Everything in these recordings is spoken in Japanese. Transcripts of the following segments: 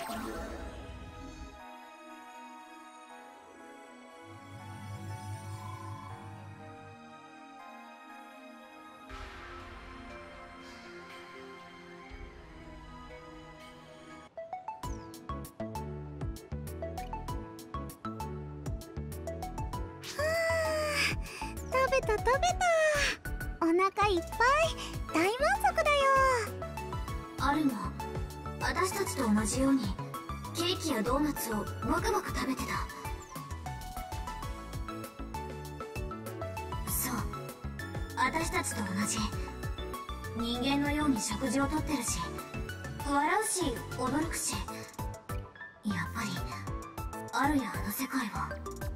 食べた食べた。お腹いっぱい、大満足だよ。 アルも私たちと同じようにケーキやドーナツをバクバク食べてた。そう、私たちと同じ。人間のように食事をとってるし、笑うし驚くし、やっぱりアルやあの世界は。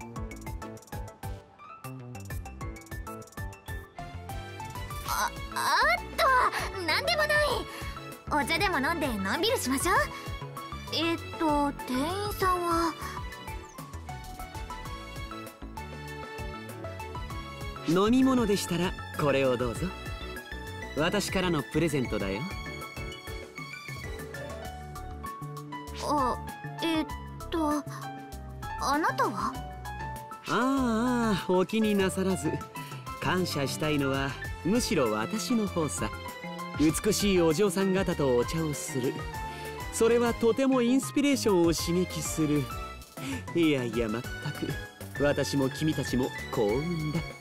なんでもない。お茶でも飲んでのんびりしましょう。店員さんは。 飲み物でしたらこれをどうぞ。私からのプレゼントだよ。 あなたは？ ああ、お気になさらず。感謝したいのはむしろ私の方さ。美しいお嬢さん方とお茶をする、それはとてもインスピレーションを刺激する。いやいや、まったく私も君たちも幸運だ。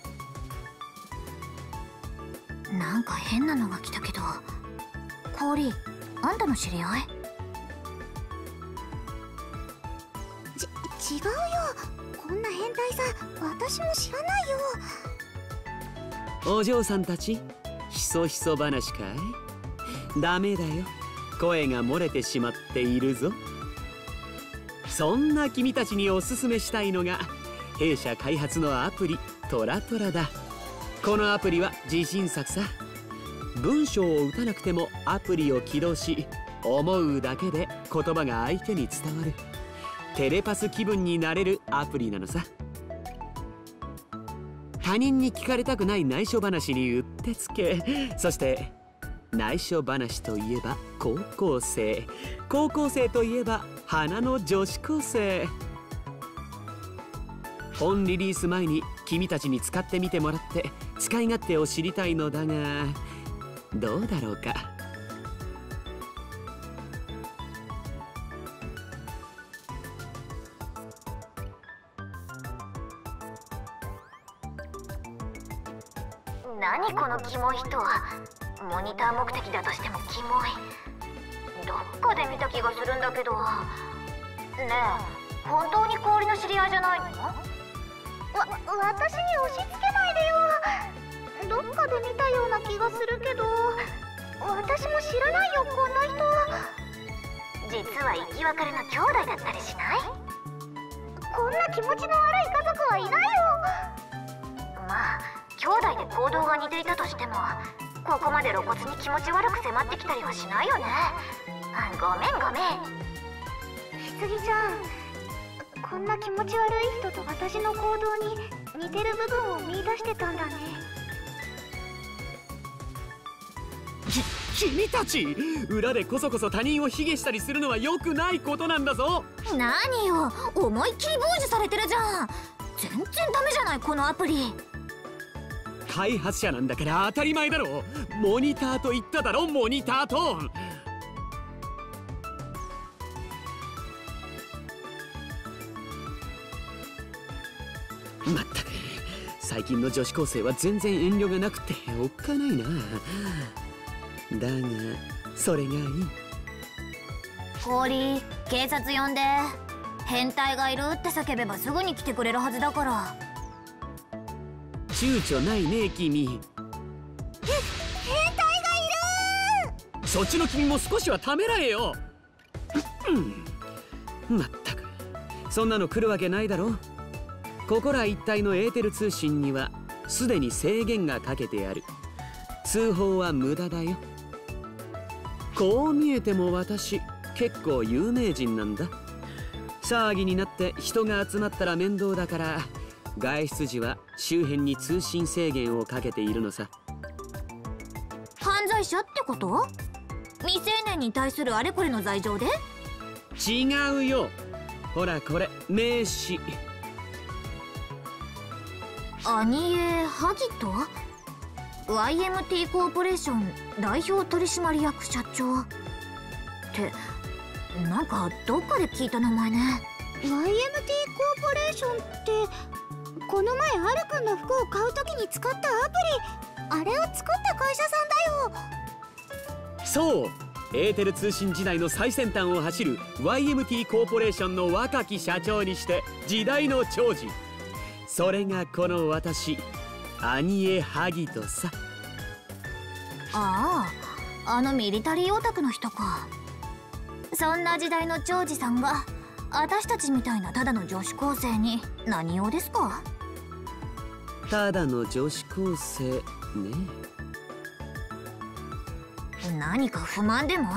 なんか変なのが来たけど、氷、あんたの知り合い？ 違うよ。こんな変態さ私も知らないよ。 お嬢さんたち、ひそひそ話かい？ダメだよ、声が漏れてしまっているぞ。そんな君たちにおすすめしたいのが弊社開発のアプリトラトラだ。このアプリは自信作さ。文章を打たなくてもアプリを起動し、思うだけで言葉が相手に伝わるテレパス気分になれるアプリなのさ。他人に聞かれたくない内緒話にうってつけ、そして内緒話といえば高校生、高校生といえば花の女子高生。本リリース前に君たちに使ってみてもらって使い勝手を知りたいのだが、どうだろうか。 何このキモい人は。モニター目的だとしてもキモい。どっかで見た気がするんだけど。ねえ、本当に氷の知り合いじゃないの？ 私に押し付けないでよ。どっかで見たような気がするけど、私も知らないよ、こんな人。 実は生き別れの兄弟だったりしない？ こんな気持ちの悪い家族はいないよ。 まあ兄弟で行動が似ていたとしても、ここまで露骨に気持ち悪く迫ってきたりはしないよね。ごめんごめん。 ひつぎちゃん、こんな気持ち悪い人と私の行動に似てる部分を見出してたんだね。 君たち、裏でこそこそ他人を卑下したりするのは良くないことなんだぞ。 何よ、思いっきり傍受されてるじゃん。全然ダメじゃない、このアプリ。 開発者なんだから当たり前だろ。モニターと言っただろ、モニターと。まったく最近の女子高生は全然遠慮がなくておっかないな。だがそれがいい。 氷、警察呼んで。変態がいるって叫べばすぐに来てくれるはずだから。 躊躇ないね君。変態がいる。 そっちの君も少しはためらえよ。まったくそんなの来るわけないだろ。ここら一帯のエーテル通信にはすでに制限がかけてある。通報は無駄だよ。こう見えても私結構有名人なんだ。騒ぎになって人が集まったら面倒だから、外出時は周辺に通信制限をかけているのさ。 犯罪者ってこと？未成年に対するあれこれの罪状で？ 違うよ。ほらこれ名刺。 アニエ・ハギト YMT コーポレーション代表取締役社長ってなんかどっかで聞いた名前ね。 YMT コーポレーションってこの前アルくんの服を買うときに使ったアプリ、あれを作った会社さんだよ。 そう、エーテル通信時代の最先端を走る YMT コーポレーションの若き社長にして時代の寵児、それがこの私アニエ・ハギトさ。 ああ、あのミリタリーオタクの人か。そんな時代の長司さんが私たちみたいなただの女子高生に何用ですか？ ただの女子高生ね。 何か不満でも？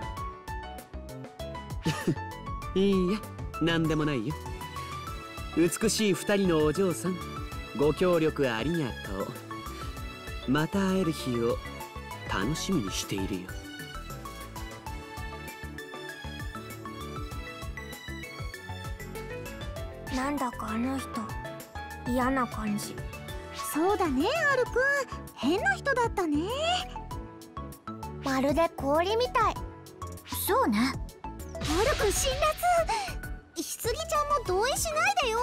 いいや、何でもないよ。美しい二人のお嬢さん、ご協力ありがとう。また会える日を楽しみにしているよ。 なんだかあの人嫌な感じ。そうだね、アルくん変な人だったね。まるで氷みたい。 そうね。 アルくん辛辣。ひつぎちゃんも同意しないでよ。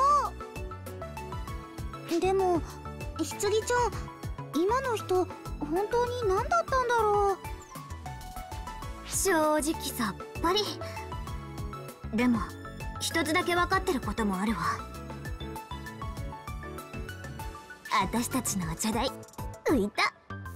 でもひつぎちゃん、今の人本当に何だったんだろう。 正直さっぱり。でも一つだけ分かってることもあるわ。私たちのお茶代浮いた。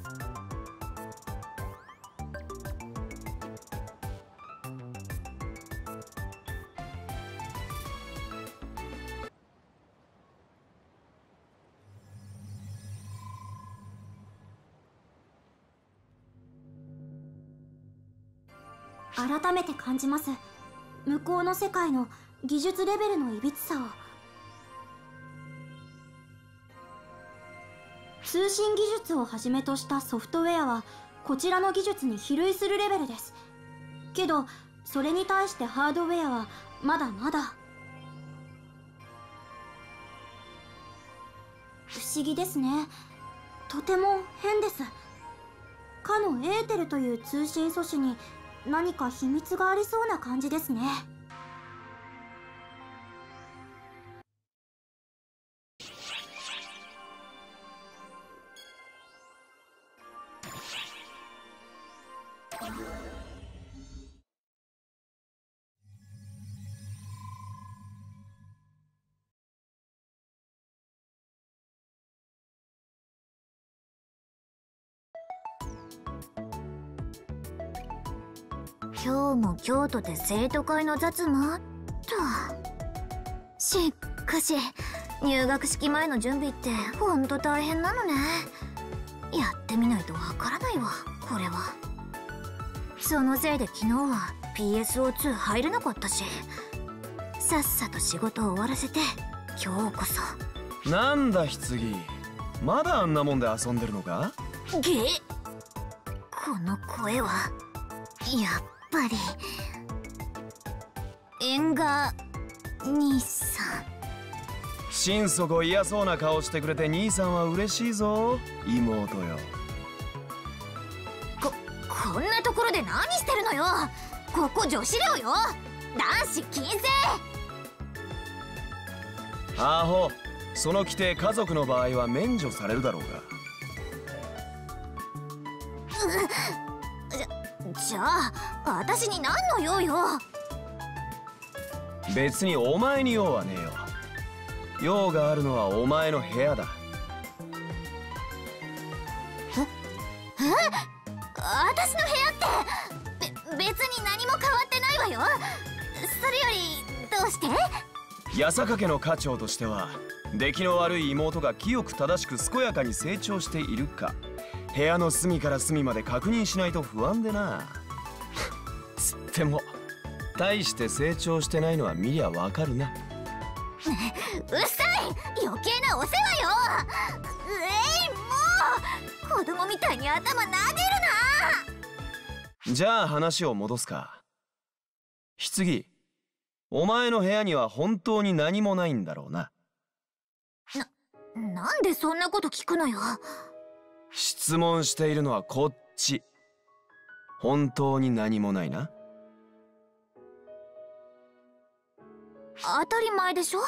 改めて感じます。向こうの世界の技術レベルのいびつさを。通信技術をはじめとしたソフトウェアはこちらの技術に比類するレベルです。けどそれに対してハードウェアはまだまだ。不思議ですね。とても変です。かのエーテルという通信素子に何か秘密がありそうな感じですね。 今日も京都で生徒会の雑務と。しかし入学式前の準備ってほんと大変なのね。やってみないとわからないわこれは。そのせいで昨日は PSO2 入れなかったし、さっさと仕事を終わらせて今日こそ。 なんだ棺、まだあんなもんで遊んでるのか？ げっ、この声はやっぱり縁が兄さん。 心底嫌そうな顔してくれて兄さんは嬉しいぞ妹よ。 こんなところで何してるのよ。ここ女子寮よ。男子禁制。 アホ、その規定家族の場合は免除されるだろうが。 じゃあ私に何の用よ。 別にお前に用はねえよ。用があるのはお前の部屋だ。 私の部屋って別に何も変わってないわよ。それよりどうして？ 八坂家の家長としては出来の悪い妹が清く正しく健やかに成長しているか部屋の隅から隅まで確認しないと不安でな。つっても大して成長してないのは見りゃわかるな。 うっさい、余計なお世話よ。もう子供みたいに頭撫でるな。 じゃあ話を戻すか。棺、 お前の部屋には本当に何もないんだろうな。 なんでそんなこと聞くのよ。 質問しているのはこっち。本当に何もないな。 当たり前でしょ。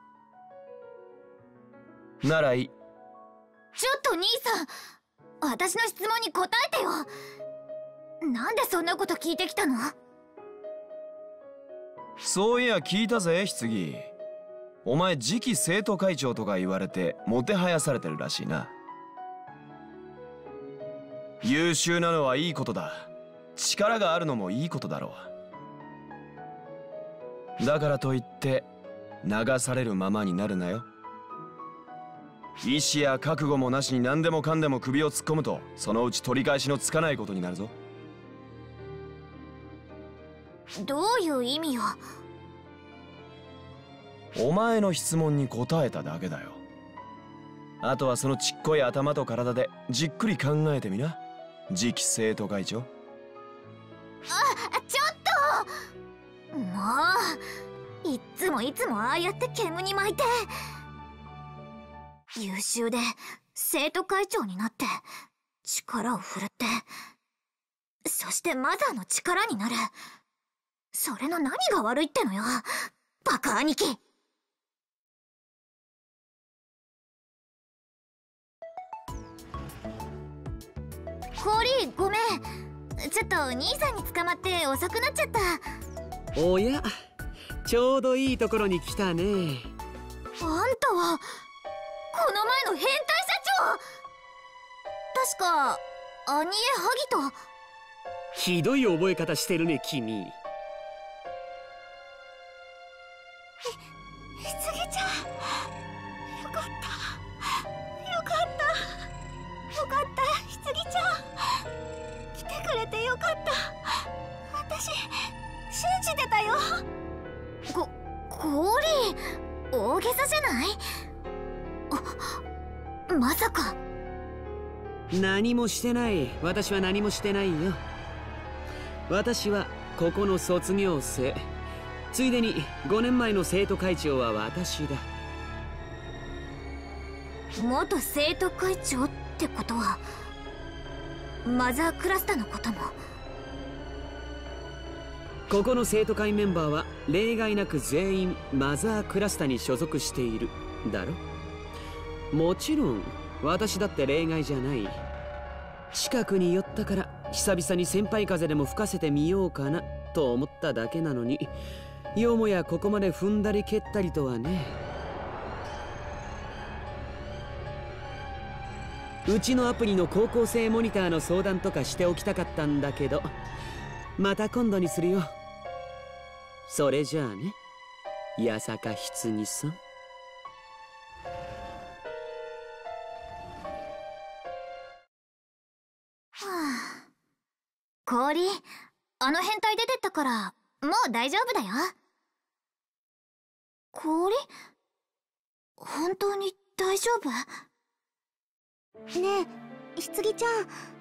ならいい。 ちょっと兄さん、私の質問に答えてよ。なんでそんなこと聞いてきたの？ そういや聞いたぜ、棺。お前次期生徒会長とか言われてもてはやされてるらしいな。優秀なのはいいことだ。力があるのもいいことだろう。だからといって流されるままになるなよ。意志や覚悟もなしに何でもかんでも首を突っ込むと、そのうち取り返しのつかないことになるぞ。 どういう意味よ。 お前の質問に答えただけだよ。あとはそのちっこい頭と体でじっくり考えてみな、次期生徒会長。 ちょっともう、いつもああやって煙に巻いて。優秀で生徒会長になって力を振るって、そしてマザーの力になる。それの何が悪いってのよ、バカ兄貴。氷ごめん、ちょっと兄さんに捕まって遅くなっちゃった。 おや、ちょうどいいところに来たね。 あんたはこの前の変態社長。確かアニエハギと。 ひどい覚え方してるね君。 棺ちゃん、よかったよかった棺ちゃん、来てくれてよかった。私信じてたよ。氷、大げさじゃない？まさか。 何もしてない。私は何もしてないよ。私はここの卒業生。ついでに5年前の生徒会長は私だ。 元生徒会長ってことはマザークラスタのことも。 ここの生徒会メンバーは例外なく全員マザークラスタに所属しているだろ。もちろん私だって例外じゃない。近くに寄ったから久々に先輩風でも吹かせてみようかなと思っただけなのに、よもやここまで踏んだり蹴ったりとはね。うちのアプリの高校生モニターの相談とかしておきたかったんだけど、また今度にするよ。それじゃあね、八坂棺さん。はあ、氷、あの変態出てったからもう大丈夫だよ。氷、本当に大丈夫？ ねえ、棺ちゃ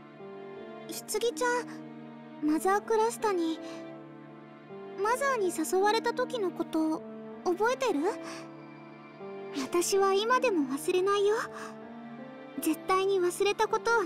ん、マザークラスタに、マザーに誘われた時のこと覚えてる？私は今でも忘れないよ。絶対に忘れたことはない。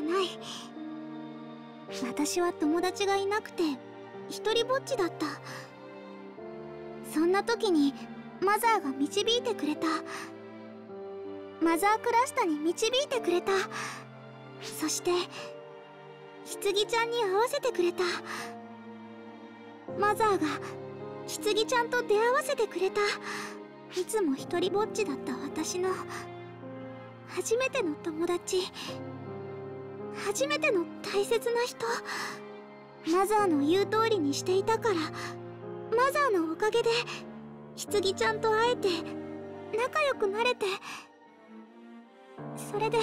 私は友達がいなくて一人ぼっちだった。そんな時にマザーが導いてくれた。マザークラスタに導いてくれた。そして棺ちゃんに会わせてくれた。マザーが棺ちゃんと出会わせてくれた。いつも一人ぼっちだった私の初めての友達、初めての大切な人。マザーの言う通りにしていたから、マザーのおかげで棺ちゃんと会えて仲良くなれて、それで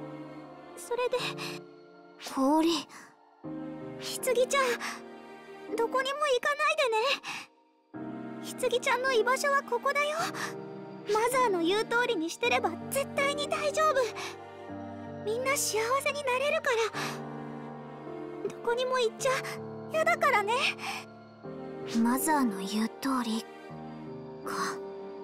氷、 棺ちゃん、どこにも行かないでね。棺ちゃんの居場所はここだよ。マザーの言う通りにしてれば絶対に大丈夫。みんな幸せになれるから。どこにも行っちゃ嫌だからね。 マザーの言う通りか。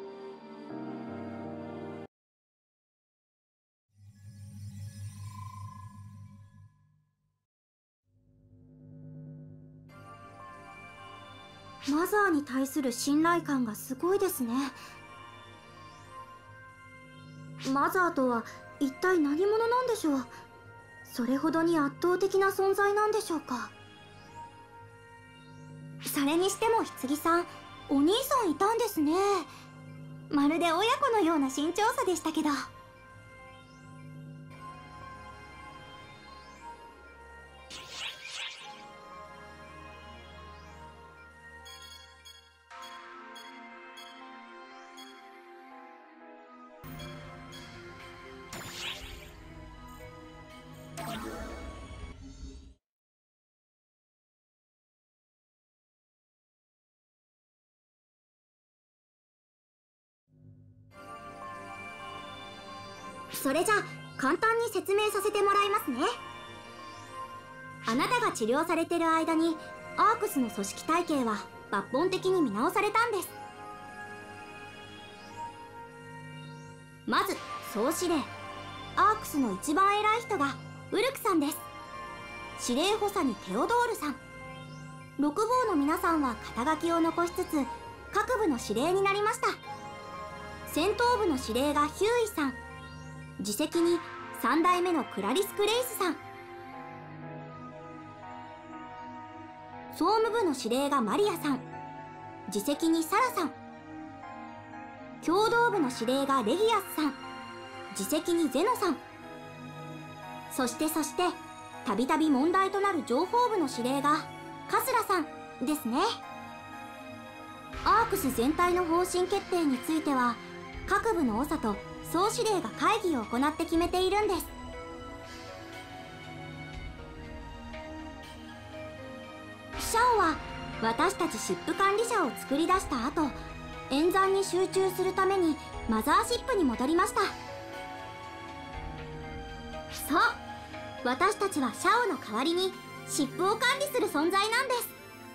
マザーに対する信頼感がすごいですね。マザーとは一体何者なんでしょう。それほどに圧倒的な存在なんでしょうか。それにしても棺さん、お兄さんいたんですね。まるで親子のような身長差でしたけど。それじゃ簡単に説明させてもらいますね。あなたが治療されてる間にアークスの組織体系は抜本的に見直されたんです。まず総司令アークスの一番偉い人がウルクさんです。司令補佐にテオドールさん、6房の皆さんは肩書きを残しつつ各部の司令になりました。戦闘部の司令がヒューイさん、次席に3代目のクラリス・クレイスさん、総務部の司令がマリアさん、次席にサラさん、共同部の司令がレギアスさん、次席にゼノさん、そしてたびたび問題となる情報部の司令がカスラさんですね。アークス全体の方針決定については各部の長と総司令が会議を行って決めているんです。シャオは私たちシップ管理者を作り出した後、演算に集中するためにマザーシップに戻りました。そう、私たちはシャオの代わりにシップを管理する存在なんです。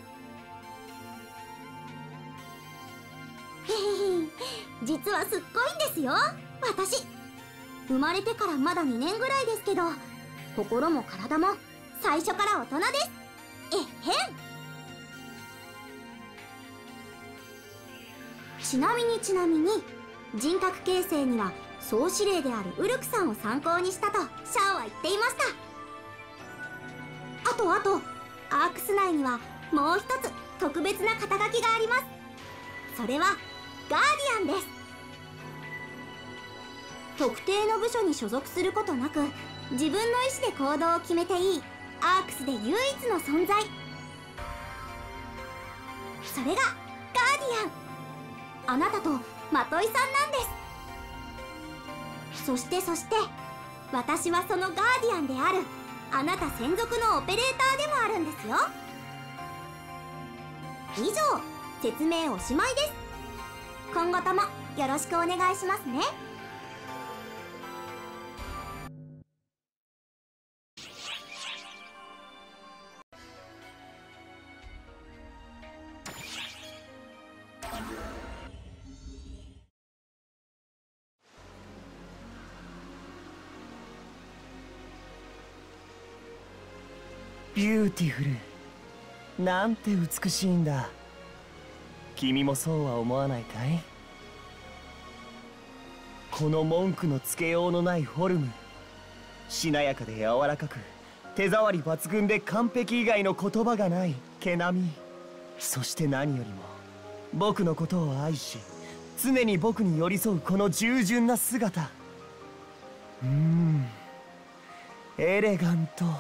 実はすっごいんですよ私。生まれてからまだ2年ぐらいですけど、心も体も最初から大人です。えっへん。ちなみに人格形成には総司令であるウルクさんを参考にしたとシャオは言っていました。あとアークス内にはもう一つ特別な肩書きがあります。それはガーディアンです。特定の部署に所属することなく自分の意思で行動を決めていいアークスで唯一の存在、それがガーディアン、あなたとまといさんなんです。そして私はそのガーディアンであるあなた専属のオペレーターでもあるんですよ。以上、説明おしまいです。今後ともよろしくお願いしますね。 ビューティフル、なんて美しいんだ。君もそうは思わないかい？この文句のつけようのないフォルム、しなやかで柔らかく手触り抜群で完璧以外の言葉がない毛並み、そして何よりも僕のことを愛し常に僕に寄り添うこの従順な姿、エレガント。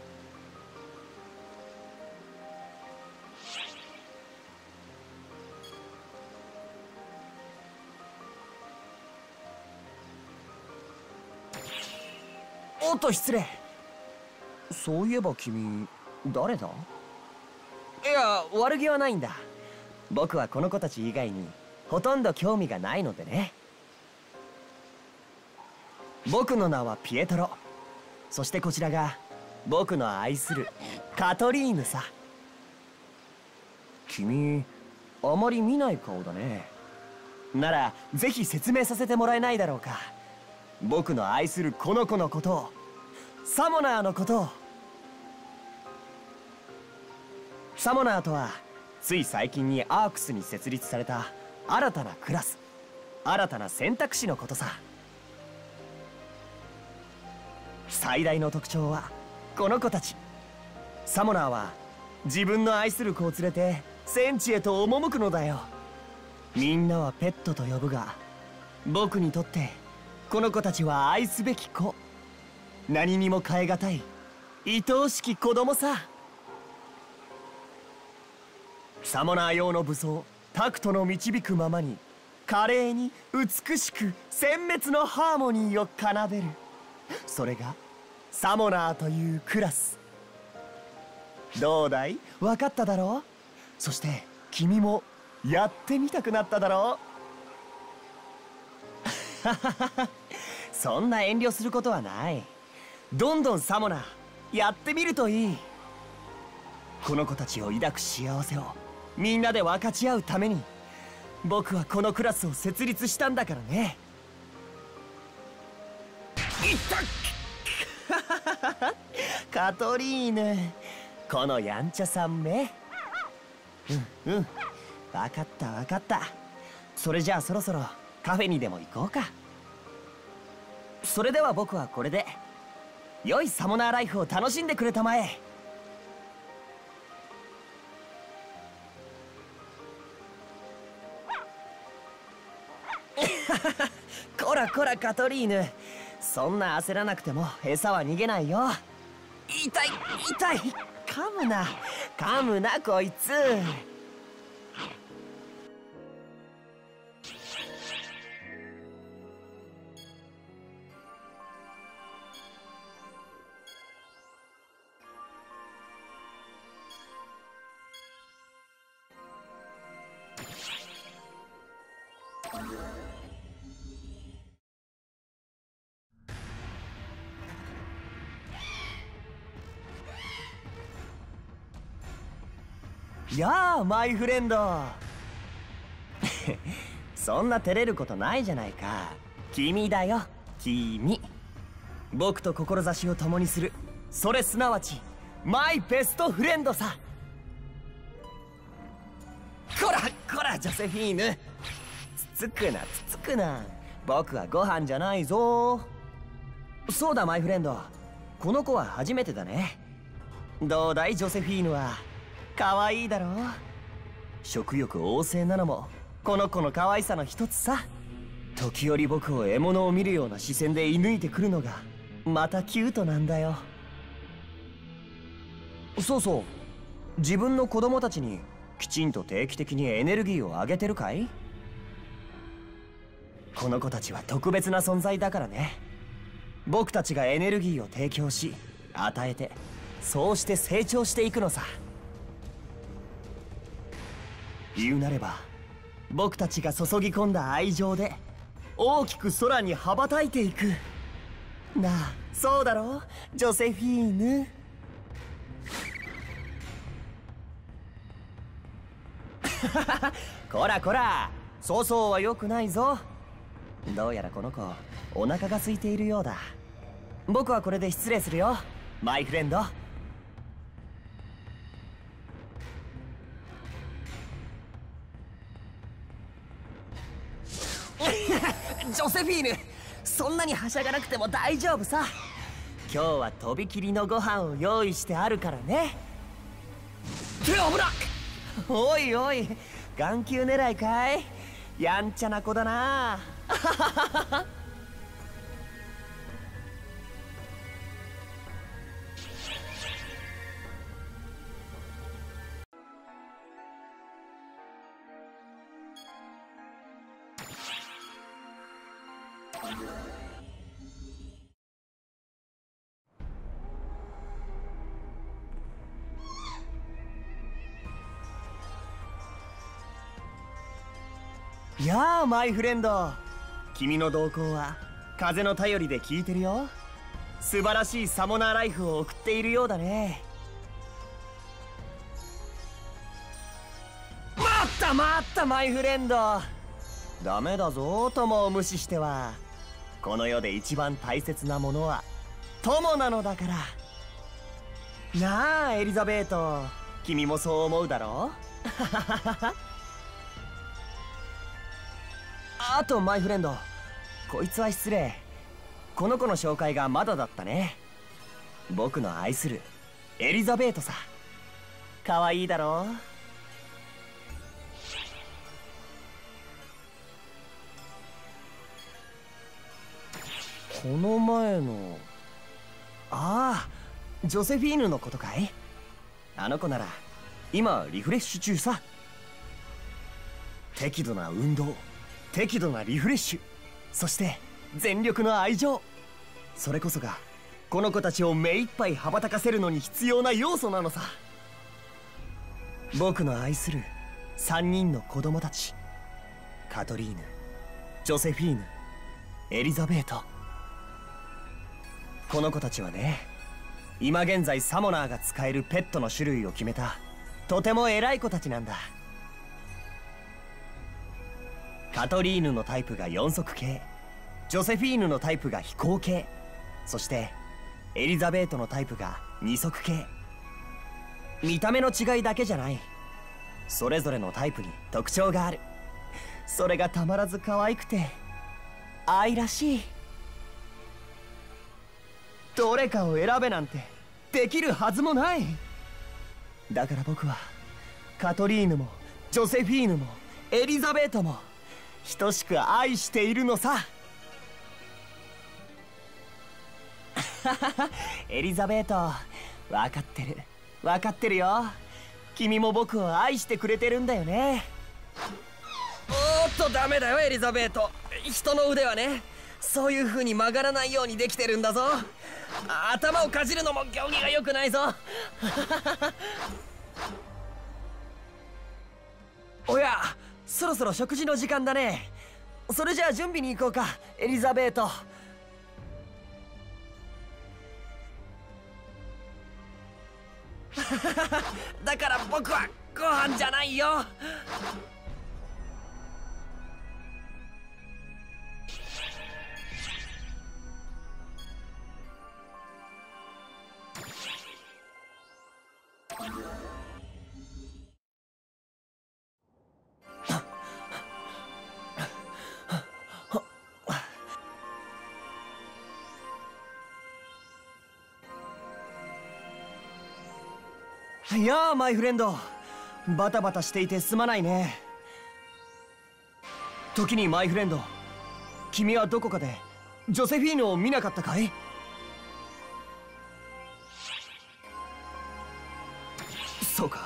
おっと失礼。そういえば君誰だ？いや、悪気はないんだ。僕はこの子たち以外にほとんど興味がないのでね。僕の名はピエトロ。そしてこちらが僕の愛するカトリーヌさ。君あまり見ない顔だね。 ならぜひ説明させてもらえないだろうか。僕の愛するこの子のことを、サモナーのことを。サモナーとはつい最近にアークスに設立された新たなクラス、新たな選択肢のことさ。最大の特徴はこの子たち。サモナーは自分の愛する子を連れて戦地へと赴くのだよ。みんなはペットと呼ぶが、僕にとってこの子たちは愛すべき子、何にも代え難い愛おしき子供さ。サモナー用の武装タクトの導くままに、華麗に美しく殲滅のハーモニーを奏でる。それがサモナーというクラス。どうだい、分かっただろう。そして君もやってみたくなっただろう。そんな遠慮することはない。どんどんサモナーやってみるといい。この子たちを抱く幸せをみんなで分かち合うために、僕はこのクラスを設立したんだからね。いったカトリーヌ、このやんちゃさんめ。分かった分かった。それじゃあそろそろカフェにでも行こうか。それでは僕はこれで。良いサモナーライフを楽しんでくれたまえ。こらこらカトリーヌ、そんな焦らなくても餌は逃げないよ。痛い痛い、噛むな噛むなこいつ。やあマイフレンド。そんな照れることないじゃないか。君だよ君。僕と志を共にする、それすなわちマイベストフレンドさ。こらこらジョセフィーヌ、つつくなつつくな。僕はご飯じゃないぞ。そうだマイフレンド、この子は初めてだね。どうだいジョセフィーヌは。可愛いだろう。食欲旺盛なのもこの子の可愛さの一つさ。時折僕を獲物を見るような視線で射抜いてくるのがまたキュートなんだよ。そうそう、自分の子供たちにきちんと定期的にエネルギーをあげてるかい？この子たちは特別な存在だからね。僕たちがエネルギーを提供し与えて、そうして成長していくのさ。言うなれば僕たちが注ぎ込んだ愛情で大きく空に羽ばたいていく。なあそうだろうジョセフィーヌ。こらこら、粗相は良くないぞ。どうやらこの子お腹が空いているようだ。僕はこれで失礼するよマイフレンド。ジョセフィーヌ、そんなにはしゃがなくても大丈夫さ。今日はとびきりのご飯を用意してあるからね。って危なっ。おいおい、眼球狙いかい。やんちゃな子だな。やあマイフレンド、君の動向は風の便りで聞いてるよ。素晴らしいサモナーライフを送っているようだね。待った待ったマイフレンド、 ダメだぞ、友を無視しては。この世で一番大切なものは友なのだから。なあエリザベート、君もそう思うだろあとマイフレンド、こいつは失礼。この子の紹介がまだだったね。僕の愛するエリザベートさ。可愛いだろ。この前の、ああ、ジョセフィーヌのことかい。あの子なら今リフレッシュ中さ。適度な運動、適度なリフレッシュ、そして全力の愛情、それこそがこの子たちを目いっぱい羽ばたかせるのに必要な要素なのさ。僕の愛する3人の子供たち、カトリーヌ、ジョセフィーヌ、エリザベート。この子たちはね、今現在サモナーが使えるペットの種類を決めたとても偉い子たちなんだ。カトリーヌのタイプが4足系、ジョセフィーヌのタイプが飛行系、そしてエリザベートのタイプが2足系。見た目の違いだけじゃない、それぞれのタイプに特徴がある。それがたまらず可愛くて愛らしい。どれかを選べなんてできるはずもない。だから僕はカトリーヌもジョセフィーヌもエリザベートも等しく愛しているのさ。エリザベート、分かってる分かってるよ。君も僕を愛してくれてるんだよね。おっとダメだよエリザベート、人の腕はね、そういう風に曲がらないようにできてるんだぞ。頭をかじるのも行儀が良くないぞ。おや、そろそろ食事の時間だね。それじゃあ準備に行こうかエリザベート。だから僕はご飯じゃないよ。いやあマイフレンド、バタバタしていてすまないね。時にマイフレンド、君はどこかでジョセフィーヌを見なかったかい？そうか。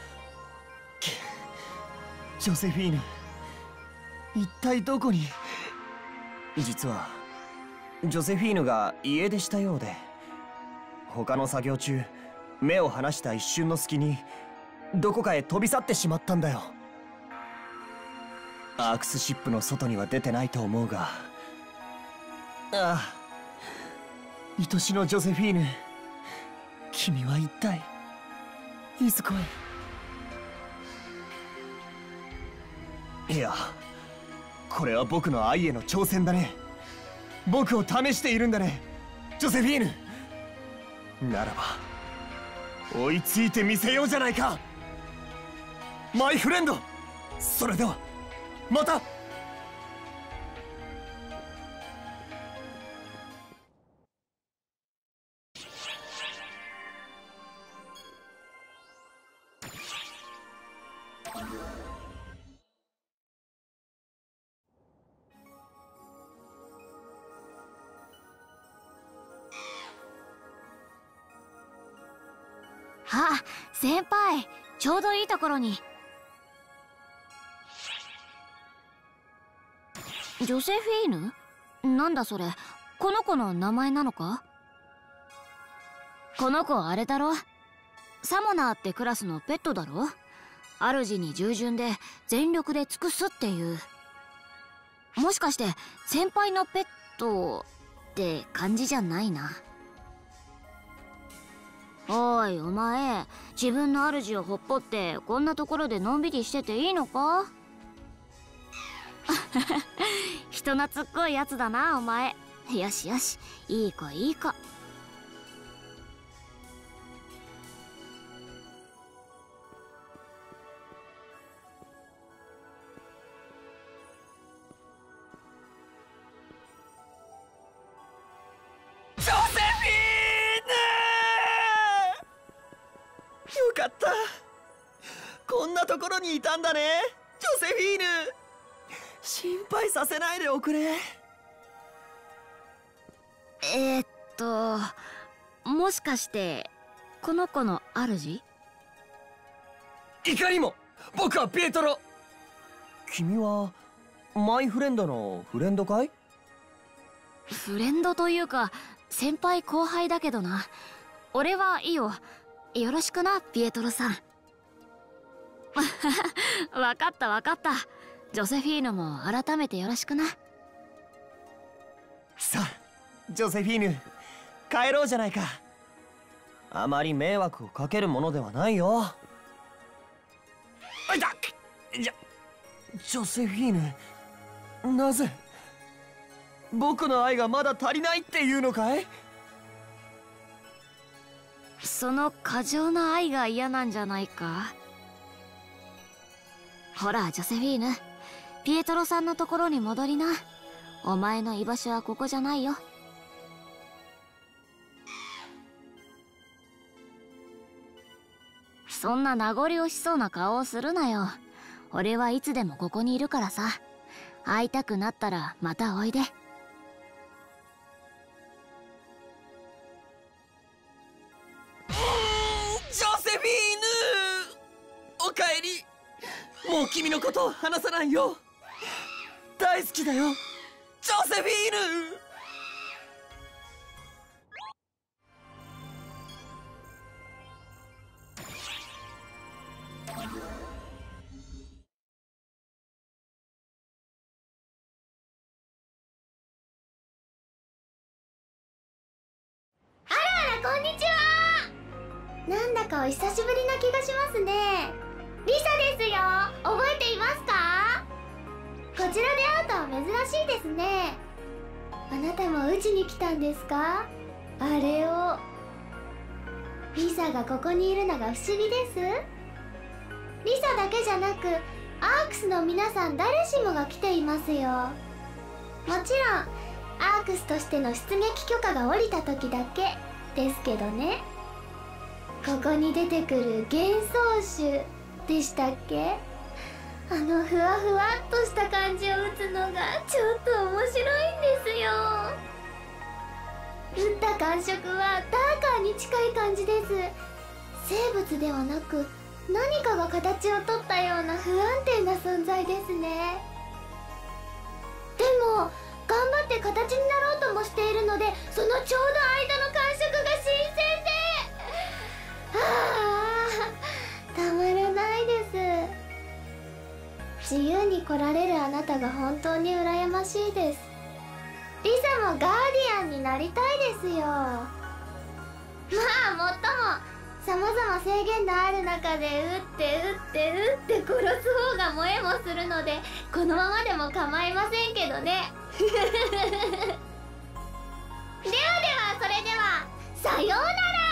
ジョセフィーヌ、一体どこに？実はジョセフィーヌが家出したようで、他の作業中目を離した一瞬の隙にどこかへ飛び去ってしまったんだよ。アークスシップの外には出てないと思うが、ああ、愛しのジョセフィーヌ、君は一体いずこへ？いや、これは僕の愛への挑戦だね。僕を試しているんだねジョセフィーヌ。ならば追いついてみせようじゃないかマイフレンド。それではまた。 あ、先輩、ちょうどいいところに。ジョセフィーヌ？なんだそれ、この子の名前なのか？この子あれだろ、サモナーってクラスのペットだろ。主に従順で全力で尽くすっていう。もしかして先輩のペットって感じじゃないな。おいお前、自分の主をほっぽってこんなところでのんびりしてていいのか？ 人懐っこいやつだなお前。よしよし、いい子いい子。 ジョセフィーヌ！よかった、こんなところにいたんだね、ジョセフィーヌ。心配させないでおくれ。 もしかしてこの子の主？ いかにも、僕はピエトロ。君はマイフレンドのフレンドかい？ フレンドというか先輩後輩だけどな。俺はいいよ。よろしくな、ピエトロさん。わかったわかった。ジョセフィーヌも改めてよろしくな。 さあジョセフィーヌ、帰ろうじゃないか。あまり迷惑をかけるものではないよ。あいた！ジョセフィーヌ、なぜ僕の愛がまだ足りないっていうのかい？ その過剰な愛が嫌なんじゃないか。ほらジョセフィーヌ、ピエトロさんのところに戻りな。お前の居場所はここじゃないよ。そんな名残惜しそうな顔をするなよ。俺はいつでもここにいるからさ。会いたくなったらまたおいで。 ジョセフィーヌ、おかえり。もう君のことを話さないよ。大好きだよ、ジョセフィーヌ。 こんにちは。なんだかお久しぶりな気がしますね。リサですよ。覚えていますか？こちらで会うとは珍しいですね。あなたもうちに来たんですか？あれを。リサがここにいるのが不思議です。リサだけじゃなくアークスの皆さん誰しもが来ていますよ。もちろんアークスとしての出撃許可が下りた時だけですけどね。ここに出てくる幻想種でしたっけ？あのふわふわっとした感じを打つのがちょっと面白いんですよ。打った感触はダーカーに近い感じです。生物ではなく何かが形をとったような不安定な存在ですね。でも頑張って形になろうともしているので、そのちょうど間の感触が新鮮で、たまらないです。自由に来られるあなたが本当に羨ましいです。リサもガーディアンになりたいですよ。まあもっとも様々制限のある中で撃って殺す方が萌えもするので、このままでも構いませんけどね。ではそれではさようなら。